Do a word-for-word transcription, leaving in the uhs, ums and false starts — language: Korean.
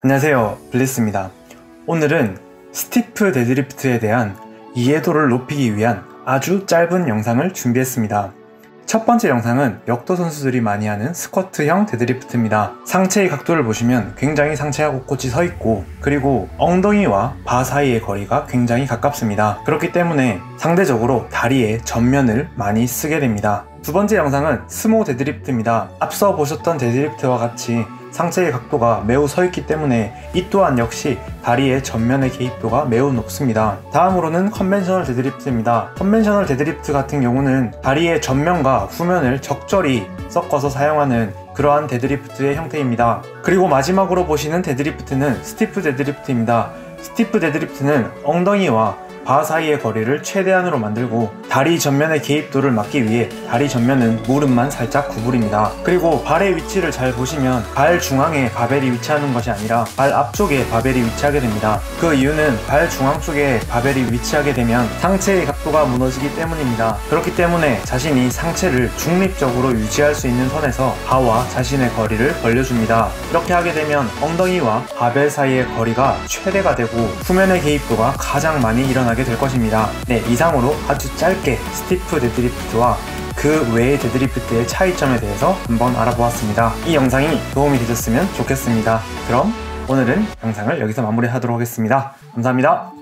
안녕하세요, 블리스입니다. 오늘은 스티프 데드리프트에 대한 이해도를 높이기 위한 아주 짧은 영상을 준비했습니다. 첫 번째 영상은 역도 선수들이 많이 하는 스쿼트형 데드리프트입니다. 상체의 각도를 보시면 굉장히 상체가 곳곳이 서 있고, 그리고 엉덩이와 바 사이의 거리가 굉장히 가깝습니다. 그렇기 때문에 상대적으로 다리의 전면을 많이 쓰게 됩니다. 두 번째 영상은 스모 데드리프트입니다. 앞서 보셨던 데드리프트와 같이 상체의 각도가 매우 서 있기 때문에 이 또한 역시 다리의 전면의 개입도가 매우 높습니다. 다음으로는 컨벤셔널 데드리프트입니다. 컨벤셔널 데드리프트 같은 경우는 다리의 전면과 후면을 적절히 섞어서 사용하는 그러한 데드리프트의 형태입니다. 그리고 마지막으로 보시는 데드리프트는 스티프 데드리프트입니다. 스티프 데드리프트는 엉덩이와 바 사이의 거리를 최대한으로 만들고 다리 전면의 개입도를 막기 위해 다리 전면은 무릎만 살짝 구부립니다. 그리고 발의 위치를 잘 보시면 발 중앙에 바벨이 위치하는 것이 아니라 발 앞쪽에 바벨이 위치하게 됩니다. 그 이유는 발 중앙 쪽에 바벨이 위치하게 되면 상체의 각도가 무너지기 때문입니다. 그렇기 때문에 자신이 상체를 중립적으로 유지할 수 있는 선에서 바와 자신의 거리를 벌려줍니다. 이렇게 하게 되면 엉덩이와 바벨 사이의 거리가 최대가 되고 후면의 개입도가 가장 많이 일어나게 될 것입니다. 네, 이상으로 아주 짧게 스티프 데드리프트와 그 외의 데드리프트의 차이점에 대해서 한번 알아보았습니다. 이 영상이 도움이 되셨으면 좋겠습니다. 그럼 오늘은 영상을 여기서 마무리하도록 하겠습니다. 감사합니다.